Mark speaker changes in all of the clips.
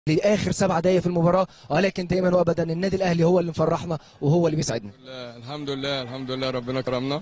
Speaker 1: لاخر 7 دقائق في المباراه، ولكن دايما وابدا النادي الاهلي هو اللي مفرحنا وهو اللي بيسعدنا.
Speaker 2: الحمد لله الحمد لله ربنا كرمنا.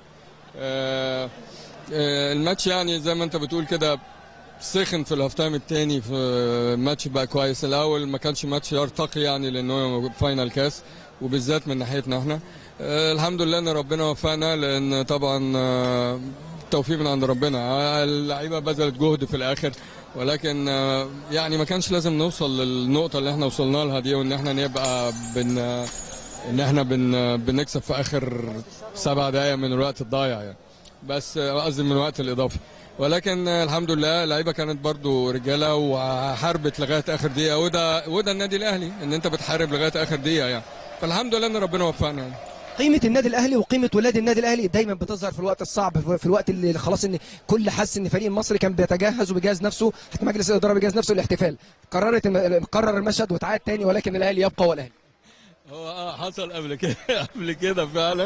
Speaker 2: الماتش يعني زي ما انت بتقول كده سخن في الهاف تايم الثاني، في الماتش بقى كويس. الاول ما كانش ماتش يرتقي يعني لانه فاينل كاس، وبالذات من ناحيتنا احنا. الحمد لله ان ربنا وفقنا، لان طبعا التوفيق من عند ربنا. اللعيبه بذلت جهد في الاخر، ولكن يعني ما كانش لازم نوصل للنقطه اللي احنا وصلنا لها دي، وان احنا نبقى بنكسب في اخر 7 دقائق من الوقت الضايع يعني، بس قصدي من الوقت الاضافي. ولكن الحمد لله اللعيبه كانت برضو رجاله وحاربت لغايه اخر دقيقه، وده النادي الاهلي، ان انت بتحارب لغايه اخر دقيقه يعني. فالحمد لله ان ربنا وفقنا يعني.
Speaker 1: قيمه النادي الاهلي وقيمه ولاد النادي الاهلي دايما بتظهر في الوقت الصعب، في الوقت اللي خلاص ان كل حس ان فريق المصري كان بيتجهز وبيجهز نفسه، حتى مجلس الاداره بيجهز نفسه للاحتفال. قرر المشهد وتعاد تاني، ولكن الاهلي يبقى هو الاهلي.
Speaker 2: هو حصل قبل كده قبل كده فعلا.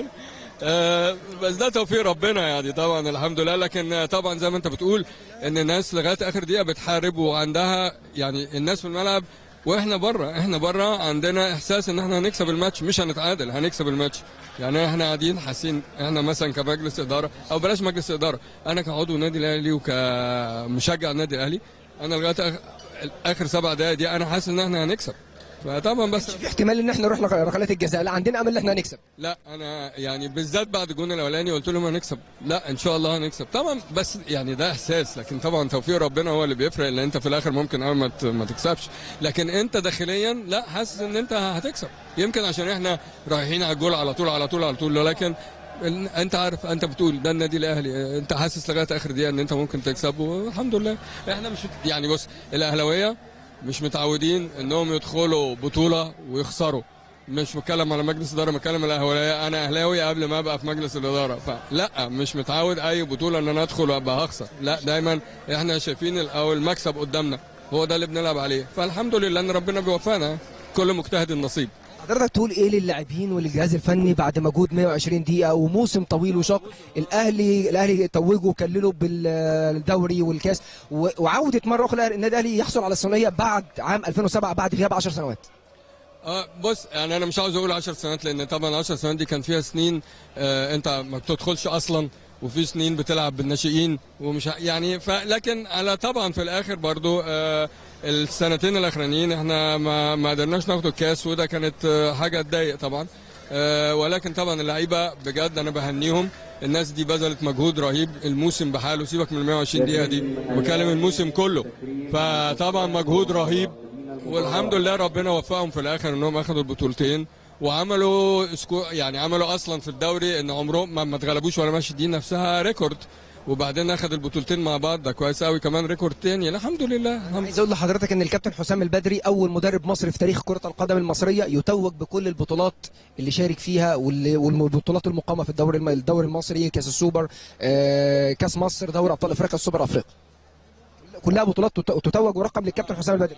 Speaker 2: بس ده توفيق ربنا يعني، طبعا الحمد لله. لكن طبعا زي ما انت بتقول ان الناس لغايه اخر دقيقه بتحارب، وعندها يعني الناس في الملعب واحنا بره. احنا بره عندنا احساس ان احنا هنكسب الماتش، مش هنتعادل، هنكسب الماتش يعني. احنا قاعدين حاسين احنا مثلا كمجلس اداره، او بلاش مجلس اداره، انا كعضو نادي الاهلي وكمشجع النادي الاهلي، انا لغايه اخر 7 دقائق دي انا حاسس ان احنا هنكسب. فطبعا بس
Speaker 1: في احتمال ان احنا نروح ركلات الجزاء، لا عندنا امل ان احنا هنكسب.
Speaker 2: لا انا يعني بالذات بعد الجون الاولاني قلت لهم هنكسب، لا ان شاء الله هنكسب طبعا، بس يعني ده احساس. لكن طبعا توفيق ربنا هو اللي بيفرق، لان انت في الاخر ممكن اول ما تكسبش، لكن انت داخليا لا حاسس ان انت هتكسب. يمكن عشان احنا رايحين على الجول على طول على طول على طول، ولكن انت عارف، انت بتقول ده النادي الاهلي، انت حاسس لغايه اخر دقيقه ان انت ممكن تكسب، والحمد لله. احنا مش يعني، بص، الاهلاويه مش متعودين انهم يدخلوا بطوله ويخسروا. مش بتكلم على مجلس اداره، بتكلم على الاهلاويه. انا اهلاوي قبل ما ابقى في مجلس الاداره، فلا مش متعود اي بطوله ان انا ادخل وابقى هخسر. لا دايما احنا شايفين المكسب قدامنا، هو ده اللي بنلعب عليه. فالحمد لله ان ربنا بيوفقنا، كل مجتهد النصيب.
Speaker 1: حضرتك تقول ايه للاعبين وللجهاز الفني بعد مجهود 120 دقيقه وموسم طويل وشاق؟ الاهلي توجه وكلله بالدوري والكاس، وعوده مره اخرى النادي الاهلي يحصل على الثنائيه بعد عام 2007 بعد غياب 10 سنوات.
Speaker 2: بص يعني انا مش عاوز اقول 10 سنوات، لان طبعا 10 سنوات دي كان فيها سنين انت ما بتدخلش اصلا، وفي سنين بتلعب بالناشئين ومش يعني لكن على طبعا في الاخر برضو السنتين الاخرانيين احنا ما قدرناش ناخد الكاس، وده كانت حاجه تضايق طبعا. ولكن طبعا اللعيبه بجد انا بهنيهم، الناس دي بذلت مجهود رهيب الموسم بحاله، سيبك من 120 دقيقه دي، بكلم الموسم كله. فطبعا مجهود رهيب، والحمد لله ربنا وفقهم في الاخر انهم اخذوا البطولتين، وعملوا يعني عملوا اصلا في الدوري ان عمرهم ما اتغلبوش ولا ماشي، دي نفسها ريكورد، وبعدين اخذ البطولتين مع بعض، ده كويس قوي، كمان ريكورد تاني. الحمد لله.
Speaker 1: عايز اقول لحضرتك ان الكابتن حسام البدري اول مدرب مصري في تاريخ كره القدم المصريه يتوج بكل البطولات اللي شارك فيها، والبطولات المقامه في الدوري المصري، كاس السوبر، كاس مصر، دوري ابطال افريقيا، السوبر افريقيا، كلها بطولات تتوج ورقم للكابتن حسام البدري.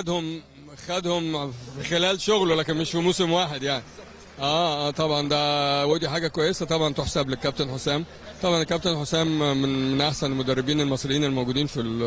Speaker 2: خدهم في خلال شغله، لكن مش في موسم واحد يعني. طبعا ده ودي حاجه كويسه طبعا تحسب للكابتن حسام. طبعا الكابتن حسام من احسن المدربين المصريين الموجودين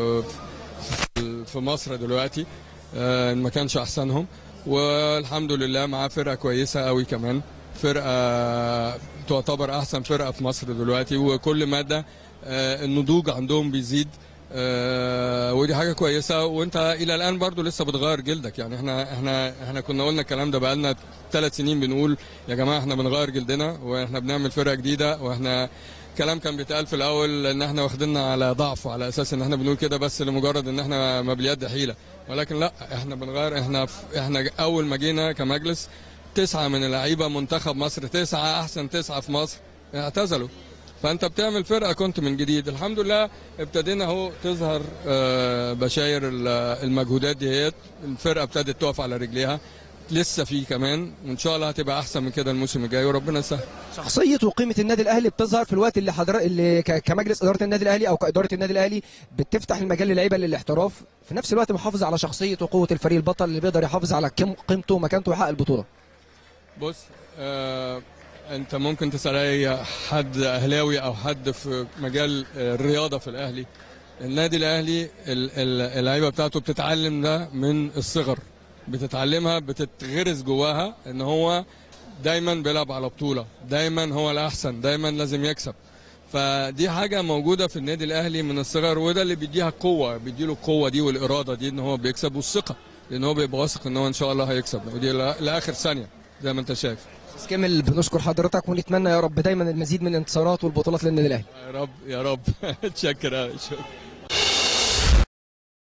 Speaker 2: في مصر دلوقتي، ان ما كانش احسنهم، والحمد لله معاه فرقه كويسه قوي، كمان فرقه تعتبر احسن فرقه في مصر دلوقتي، وكل ماده النضوج عندهم بيزيد. ودي حاجه كويسه، وانت الى الان برضو لسه بتغير جلدك يعني. احنا كنا قلنا الكلام ده بقالنا 3 سنين بنقول يا جماعه احنا بنغير جلدنا، واحنا بنعمل فرقه جديده، واحنا كلام كان بيتقال في الاول ان احنا واخديننا على ضعف، وعلى اساس ان احنا بنقول كده بس لمجرد ان احنا ما باليد حيله، ولكن لا، احنا بنغير. احنا اول ما جينا كمجلس 9 من اللعيبه منتخب مصر، 9 احسن 9 في مصر اعتزلوا، فانت بتعمل فرقه كنت من جديد. الحمد لله ابتدينا اهو تظهر بشاير المجهودات دي، الفرقه ابتدت تقف على رجليها، لسه في كمان، وان شاء الله هتبقى احسن من كده الموسم الجاي، وربنا يسهل.
Speaker 1: شخصيه وقيمه النادي الاهلي بتظهر في الوقت اللي كمجلس اداره النادي الاهلي او كاداره النادي الاهلي بتفتح المجال للعيبه للاحتراف، في نفس الوقت محافظ على شخصيه وقوه الفريق البطل اللي بيقدر يحافظ على قيمته ومكانته ويحقق البطوله.
Speaker 2: بص انت ممكن تسال اي حد اهلاوي او حد في مجال الرياضه في الاهلي، النادي الاهلي اللعيبه بتاعته بتتعلم ده من الصغر، بتتعلمها، بتتغرس جواها ان هو دايما بيلعب على بطوله، دايما هو الاحسن، دايما لازم يكسب. فدي حاجه موجوده في النادي الاهلي من الصغر، وده اللي بيديها القوه، بيديله القوه دي والاراده دي ان هو بيكسب، والثقه لان هو بيبقى واثق ان هو ان شاء الله هيكسب، ودي لاخر ثانيه زي ما انت شايف.
Speaker 1: بس كامل بنشكر حضرتك ونتمنى يا رب دايما المزيد من الانتصارات والبطولات للنادي الاهلي.
Speaker 2: يا رب يا رب. اتشكر قوي.